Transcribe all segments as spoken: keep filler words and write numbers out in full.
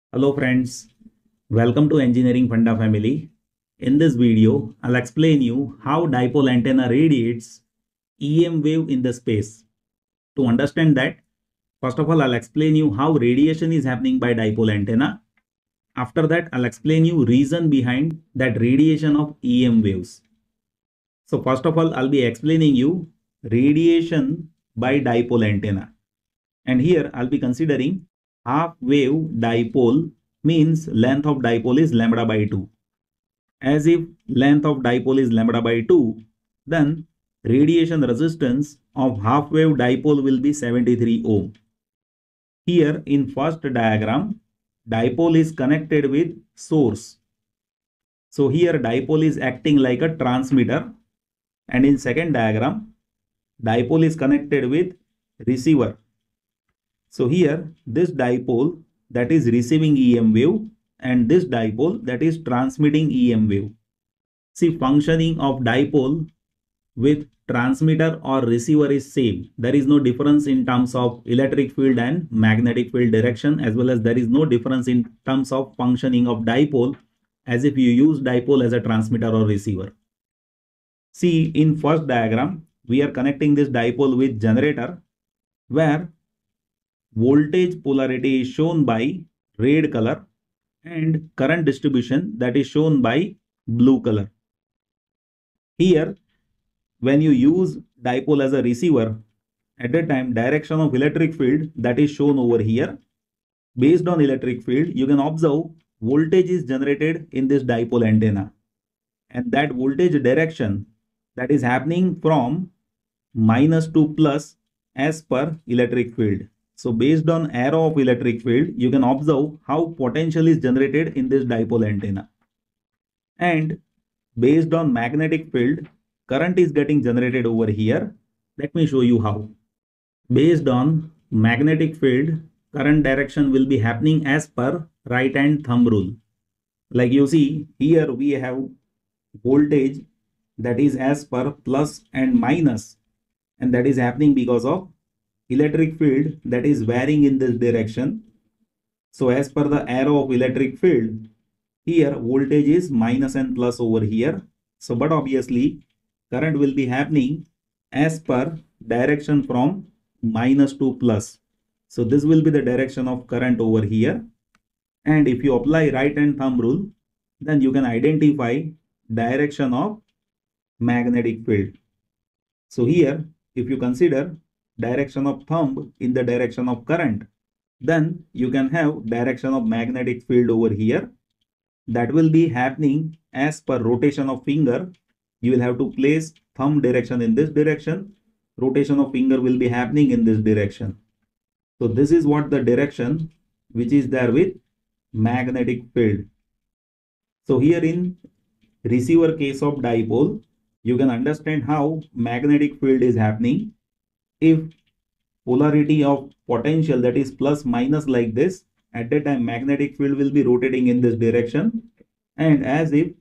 Hello friends, welcome to Engineering Funda family. In this video, I'll explain you how dipole antenna radiates E M wave in the space. To understand that, first of all, I'll explain you how radiation is happening by dipole antenna. After that, I'll explain you reason behind that radiation of E M waves. So first of all, I'll be explaining you radiation by dipole antenna. And here I'll be considering half wave dipole means length of dipole is lambda by two. As if length of dipole is lambda by two, then radiation resistance of half wave dipole will be seventy-three ohm. Here in first diagram, dipole is connected with source. So here dipole is acting like a transmitter, and in second diagram, dipole is connected with receiver. So here this dipole that is receiving E M wave and this dipole that is transmitting E M wave. See, functioning of dipole with transmitter or receiver is same. There is no difference in terms of electric field and magnetic field direction, as well as there is no difference in terms of functioning of dipole as if you use dipole as a transmitter or receiver. See, in first diagram, we are connecting this dipole with generator where voltage polarity is shown by red color and current distribution that is shown by blue color. Here, when you use dipole as a receiver, at that time direction of electric field that is shown over here. Based on electric field, you can observe voltage is generated in this dipole antenna, and that voltage direction that is happening from minus to plus as per electric field. So based on arrow of electric field, you can observe how potential is generated in this dipole antenna. And based on magnetic field, current is getting generated over here. Let me show you how. Based on magnetic field, current direction will be happening as per right hand thumb rule. Like you see, here we have voltage that is as per plus and minus, and that is happening because of electric field that is varying in this direction. So as per the arrow of electric field, here voltage is minus and plus over here. So but obviously current will be happening as per direction from minus to plus. So this will be the direction of current over here. And if you apply right hand thumb rule, then you can identify direction of magnetic field. So here, if you consider direction of thumb in the direction of current, then you can have direction of magnetic field over here. That will be happening as per rotation of finger. You will have to place thumb direction in this direction. Rotation of finger will be happening in this direction. So this is what the direction which is there with magnetic field. So here in receiver case of dipole, you can understand how magnetic field is happening. If polarity of potential that is plus minus like this, at that time magnetic field will be rotating in this direction, and as if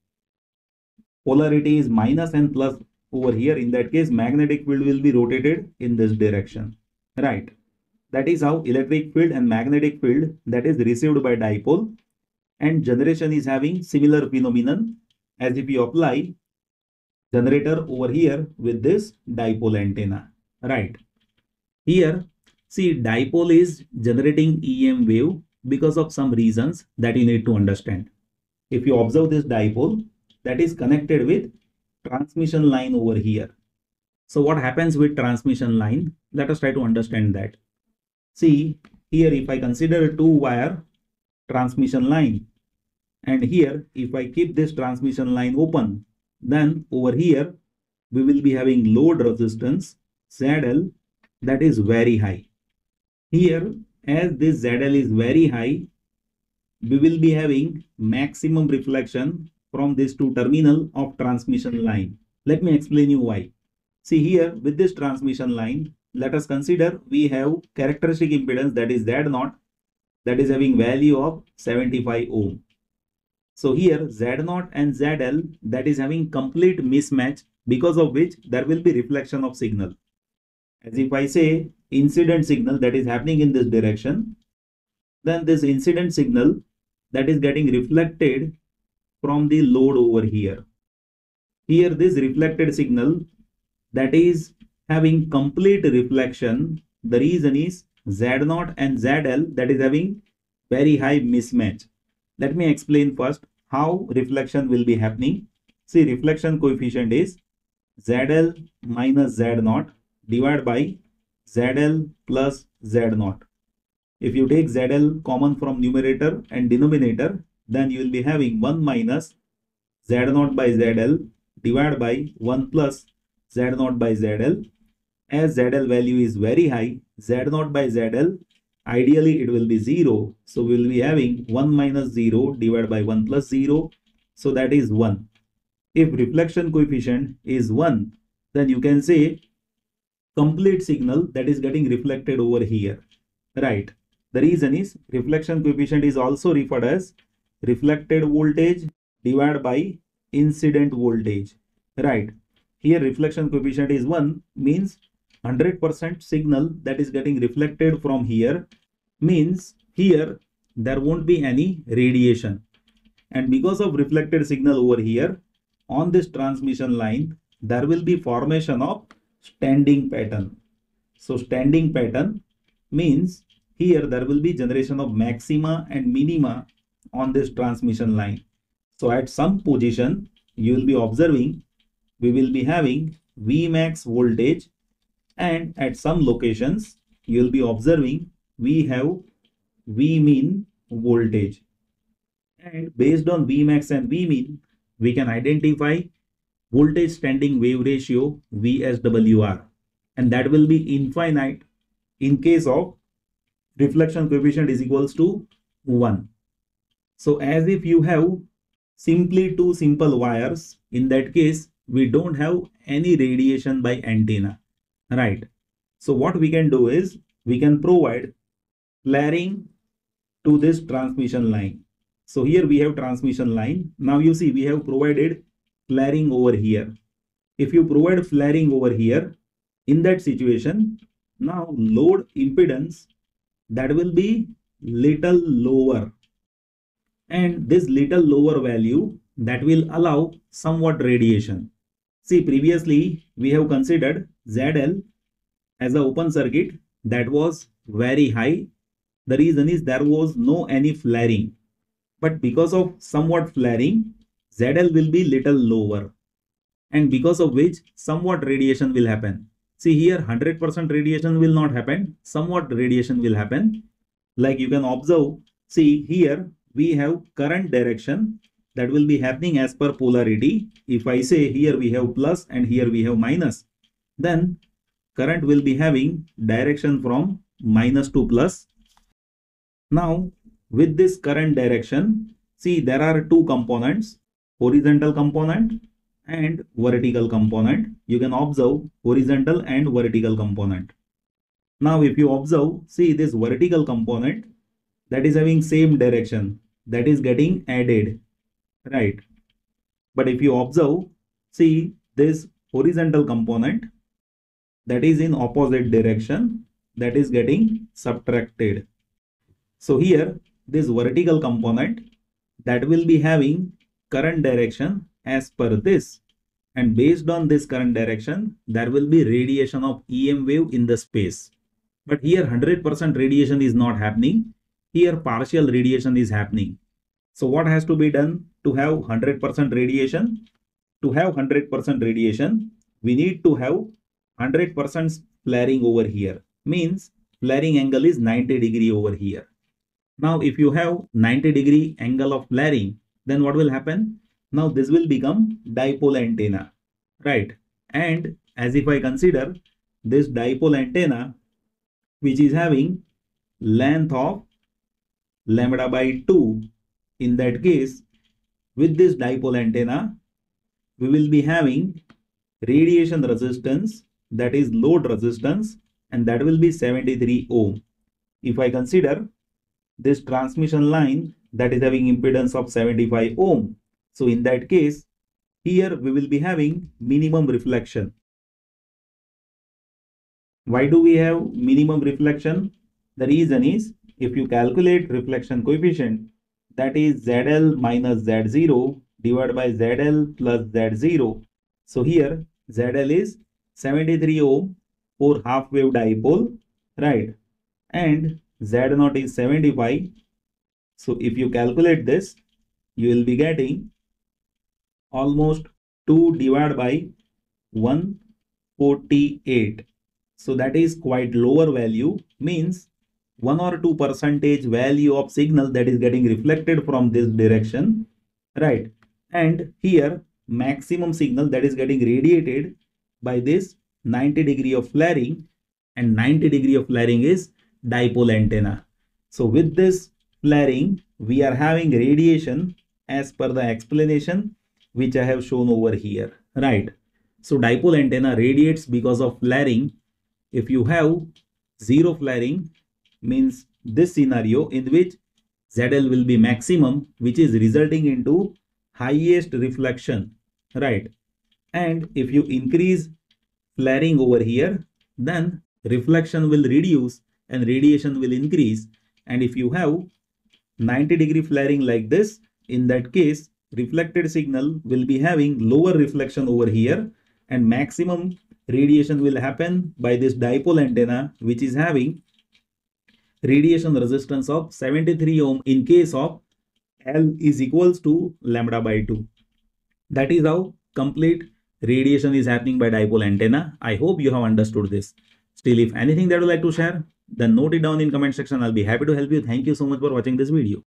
polarity is minus and plus over here, in that case magnetic field will be rotated in this direction, right? That is how electric field and magnetic field that is received by dipole and generation is having similar phenomenon as if you apply generator over here with this dipole antenna, right? Here, see, dipole is generating E M wave because of some reasons that you need to understand. If you observe this dipole that is connected with transmission line over here. So what happens with transmission line? Let us try to understand that. See, here if I consider two wire transmission line, and here if I keep this transmission line open, then over here we will be having load resistance Z L that is very high. Here, as this Z L is very high, we will be having maximum reflection from this two terminal of transmission line. Let me explain you why. See here with this transmission line, let us consider we have characteristic impedance that is Z zero that is having value of seventy-five ohm. So here Z zero and Z L that is having complete mismatch, because of which there will be reflection of signal. As if I say incident signal that is happening in this direction, then this incident signal that is getting reflected from the load over here. Here this reflected signal that is having complete reflection. The reason is Z zero and Z L that is having very high mismatch. Let me explain first how reflection will be happening. See, reflection coefficient is Z L minus Z zero divided by Z L plus Z zero. If you take Z L common from numerator and denominator, then you will be having one minus Z zero by Z L divided by one plus Z zero by Z L. As Z L value is very high, Z zero by Z L, ideally it will be zero. So we will be having one minus zero divided by one plus zero. So that is one. If reflection coefficient is one, then you can say complete signal that is getting reflected over here. Right. The reason is reflection coefficient is also referred as reflected voltage divided by incident voltage. Right. Here reflection coefficient is one, means one hundred percent signal that is getting reflected from here, means here there won't be any radiation. And because of reflected signal over here on this transmission line, there will be formation of standing pattern. So standing pattern means here there will be generation of maxima and minima on this transmission line. So at some position you will be observing we will be having V max voltage, and at some locations you will be observing we have V min voltage. And based on V max and V min, we can identify voltage standing wave ratio V S W R, and that will be infinite in case of reflection coefficient is equals to one. So as if you have simply two simple wires, in that case we don't have any radiation by antenna, right? So what we can do is we can provide flaring to this transmission line. So here we have transmission line. Now you see we have provided flaring over here. If you provide flaring over here, in that situation, now load impedance that will be little lower, and this little lower value that will allow somewhat radiation. See, previously we have considered Z L as an open circuit that was very high. The reason is there was no any flaring, but because of somewhat flaring, Z L will be little lower, and because of which somewhat radiation will happen. See here one hundred percent radiation will not happen, somewhat radiation will happen. Like you can observe, see here we have current direction that will be happening as per polarity. If I say here we have plus and here we have minus, then current will be having direction from minus to plus. Now with this current direction, see there are two components, horizontal component and vertical component. You can observe horizontal and vertical component. Now if you observe, see this vertical component that is having same direction, that is getting added, right? But if you observe, see this horizontal component that is in opposite direction, that is getting subtracted. So here this vertical component that will be having current direction as per this, and based on this current direction there will be radiation of E M wave in the space. But here one hundred percent radiation is not happening, here partial radiation is happening. So what has to be done to have one hundred percent radiation? To have one hundred percent radiation, we need to have one hundred percent flaring over here. Means flaring angle is ninety degree over here. Now if you have ninety degree angle of flaring, then what will happen? Now this will become dipole antenna, right? And as if I consider this dipole antenna, which is having length of lambda by two, in that case with this dipole antenna we will be having radiation resistance, that is load resistance, and that will be seventy-three ohm. If I consider this transmission line that is having impedance of seventy-five ohm, so in that case here we will be having minimum reflection. Why do we have minimum reflection? The reason is if you calculate reflection coefficient, that is Z L minus Z zero divided by Z L plus Z zero. So here Z L is seventy-three ohm for half wave dipole, right? And Z naught is seventy-five. So if you calculate this, you will be getting almost two divided by one hundred forty-eight. So that is quite lower value, means one or two percentage value of signal that is getting reflected from this direction, right? And here maximum signal that is getting radiated by this ninety degree of flaring, and ninety degree of flaring is dipole antenna. So with this flaring, we are having radiation as per the explanation which I have shown over here, right? So dipole antenna radiates because of flaring. If you have zero flaring, means this scenario in which Z L will be maximum, which is resulting into highest reflection, right? And if you increase flaring over here, then reflection will reduce and radiation will increase. And if you have ninety degree flaring like this, in that case reflected signal will be having lower reflection over here, and maximum radiation will happen by this dipole antenna, which is having radiation resistance of seventy-three ohm in case of L is equals to lambda by two. That is how complete radiation is happening by dipole antenna. I hope you have understood this. Still, if anything that you would like to share, then note it down in comment section. I'll be happy to help you. Thank you so much for watching this video.